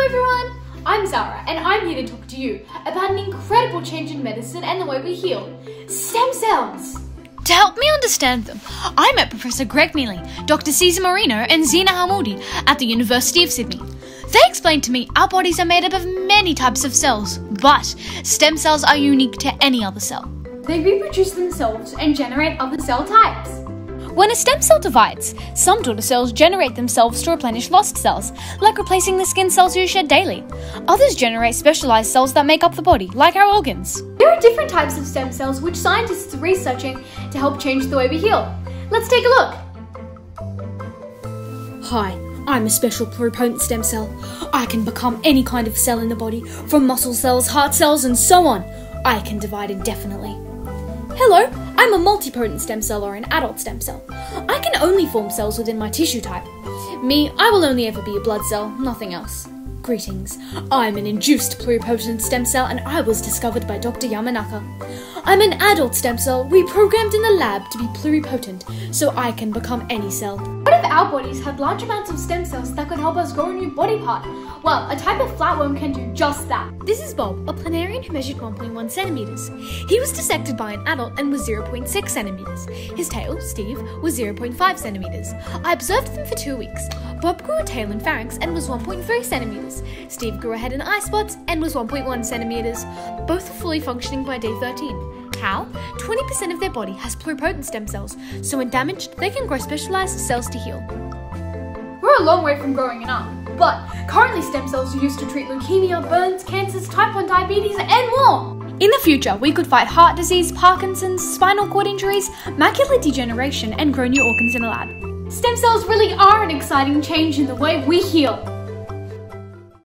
everyone, I'm Zara and I'm here to talk to you about an incredible change in medicine and the way we heal. Stem cells! To help me understand them, I met Professor Greg Neely, Dr. Cesar Marino and Zina Hamoudi at the University of Sydney. They explained to me our bodies are made up of many types of cells, but stem cells are unique to any other cell. They reproduce themselves and generate other cell types. When a stem cell divides, some daughter cells generate themselves to replenish lost cells, like replacing the skin cells you shed daily. Others generate specialized cells that make up the body, like our organs. There are different types of stem cells which scientists are researching to help change the way we heal. Let's take a look. Hi, I'm a special pluripotent stem cell. I can become any kind of cell in the body, from muscle cells, heart cells, and so on. I can divide indefinitely. Hello, I'm a multipotent stem cell or an adult stem cell. I can only form cells within my tissue type. Me, I will only ever be a blood cell, nothing else. Greetings, I'm an induced pluripotent stem cell and I was discovered by Dr. Yamanaka. I'm an adult stem cell reprogrammed in the lab to be pluripotent, so I can become any cell. What if our bodies had large amounts of stem cells that could help us grow a new body part? Well, a type of flatworm can do just that. This is Bob, a planarian who measured 1.1 centimeters. He was dissected by an adult and was 0.6 centimeters. His tail, Steve, was 0.5 centimeters. I observed them for 2 weeks. Bob grew a tail and pharynx and was 1.3 centimeters. Steve grew a head and eye spots and was 1.1 centimeters. Both were fully functioning by day 13. How? 20% of their body has pluripotent stem cells, so when damaged, they can grow specialized cells to heal. We're a long way from growing an arm, but currently stem cells are used to treat leukemia, burns, cancers, type 1 diabetes, and more. In the future, we could fight heart disease, Parkinson's, spinal cord injuries, macular degeneration, and grow new organs in a lab. Stem cells really are an exciting change in the way we heal.